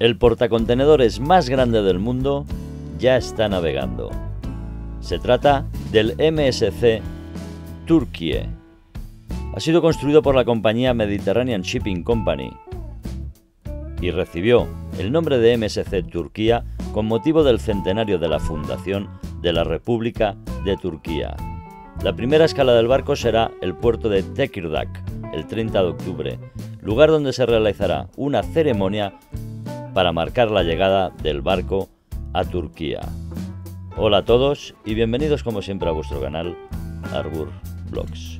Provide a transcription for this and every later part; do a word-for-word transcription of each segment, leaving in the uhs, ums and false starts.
El portacontenedores más grande del mundo ya está navegando. Se trata del M S C Türkiye. Ha sido construido por la compañía Mediterranean Shipping Company y recibió el nombre de M S C Turquía con motivo del centenario de la fundación de la República de Turquía. La primera escala del barco será el puerto de Tekirdağ el treinta de octubre, lugar donde se realizará una ceremonia para marcar la llegada del barco a Turquía. Hola a todos y bienvenidos como siempre a vuestro canal Arbur Vlogs.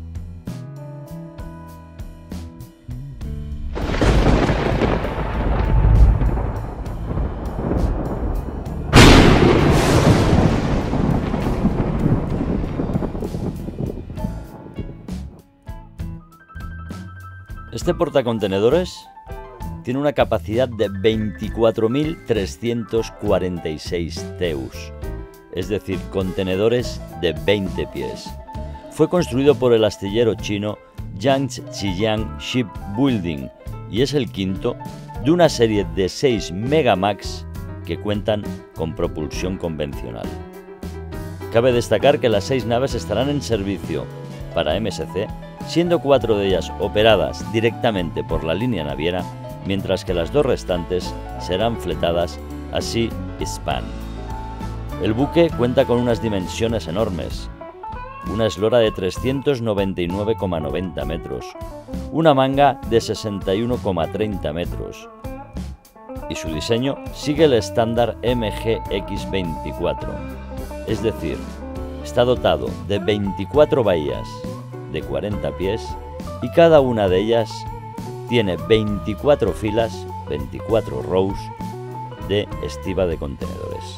Este portacontenedores tiene una capacidad de veinticuatro mil trescientos cuarenta y seis teus, es decir, contenedores de veinte pies. Fue construido por el astillero chino Yangtze Shipbuilding y es el quinto de una serie de seis Megamax que cuentan con propulsión convencional. Cabe destacar que las seis naves estarán en servicio para M S C, siendo cuatro de ellas operadas directamente por la línea naviera, mientras que las dos restantes serán fletadas a Sea Span. El buque cuenta con unas dimensiones enormes, una eslora de trescientos noventa y nueve coma noventa metros, una manga de sesenta y uno coma treinta metros, y su diseño sigue el estándar M G X veinticuatro, es decir, está dotado de veinticuatro bahías de cuarenta pies y cada una de ellas tiene veinticuatro filas, veinticuatro rows de estiba de contenedores.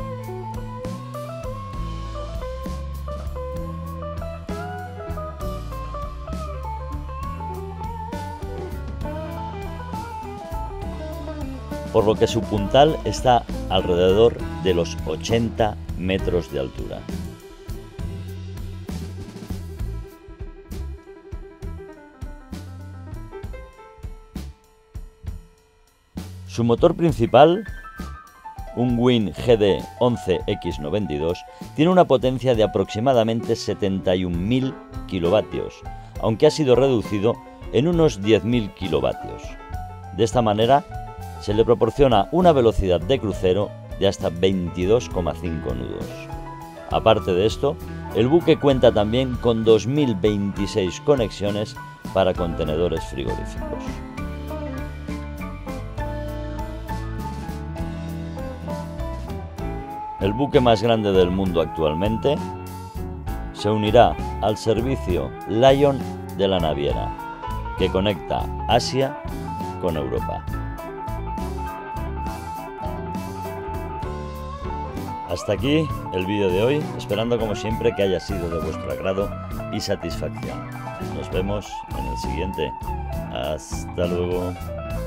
Por lo que su puntal está alrededor de los ochenta metros de altura. Su motor principal, un Wind G D once X noventa y dos, tiene una potencia de aproximadamente setenta y un mil kilovatios, aunque ha sido reducido en unos diez mil kilovatios. De esta manera, se le proporciona una velocidad de crucero de hasta veintidós coma cinco nudos. Aparte de esto, el buque cuenta también con dos mil veintiséis conexiones para contenedores frigoríficos. El buque más grande del mundo actualmente se unirá al servicio Lion de la naviera, que conecta Asia con Europa. Hasta aquí el vídeo de hoy, esperando como siempre que haya sido de vuestro agrado y satisfacción. Nos vemos en el siguiente. Hasta luego.